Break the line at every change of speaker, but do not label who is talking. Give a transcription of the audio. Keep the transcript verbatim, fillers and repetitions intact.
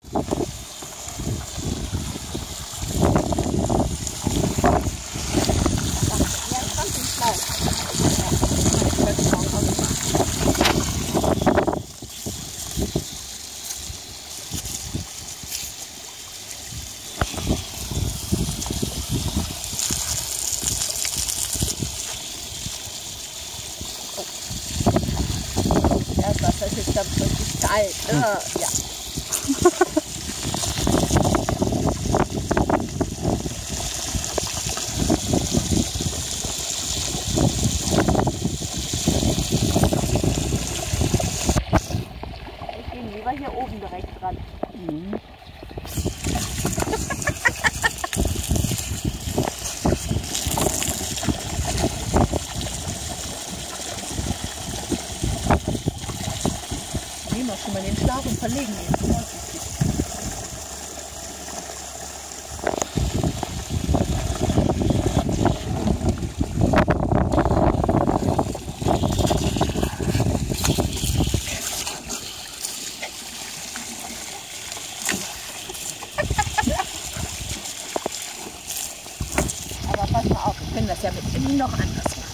Das ist jetzt dann wirklich kalt. Hm. Äh, ja. Ich gehe lieber hier oben direkt dran. Mhm. Nehmen wir schon mal den Schlauch und verlegen ihn. Aber pass mal auf, wir können das ja mit innen noch anders machen.